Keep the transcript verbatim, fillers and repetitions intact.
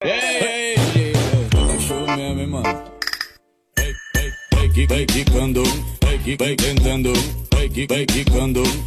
Ei, ei, tá cachorro mesmo, hein, mano? Vai, vai, vai, vai, quicando, vai, vai, tentando, vai, vai, quicando.